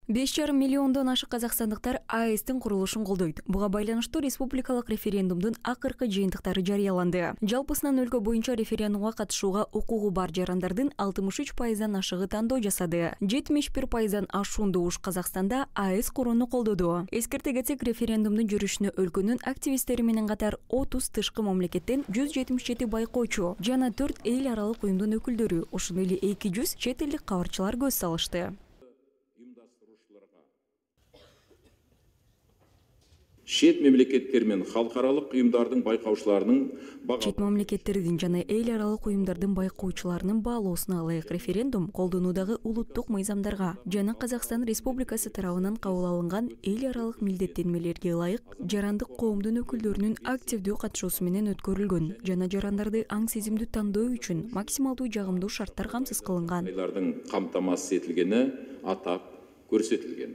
5,5 миллиондон ашык казакстандыктар АЭСтин курулушун колдойт. Буга байланыштуу республикалык референдумдун акыркы жыйынтыктары жарыяланды. Жалпысынан өлкө боюнча референдумга катышууга укугу бар жарандардын 63%дан ашыгы тандоо жасады. 71%дан ашуунду уш Казакстанда АЭС курууну колдоду. Эскерте кетсек, референдумдун жүрүшүнө өлкөнүн активисттери менен катар 30 тышкы мамлекеттен 177 байкоочу жана 4 эл аралык уюмдун өкүлдөрү, ошондой эле 200 чет элдик кабарчылар көз салышты. Шет мемлекеттер мен халыкаралык уюмдардын байкаучуларынын Чет мамлекеттердин жана эл аралык уюмдардын байкоочуларынын баалоосуна ылайык референдум колдонуудагы улуттук мыйзамдарга жана Казакстан Республикасы тарабынан кабыл алынган эл аралык милдеттенмелерге ылайык жарандык коомдун өкүлдөрүнүн активдүү катышуусу менен өткөрүлгөн жана жарандарды аң сезимдүү тандоо үчүн максималдуу жагымдуу шарттар камсыз кылынган. Камтамасыз этилгени атап көрсөтүлгөн.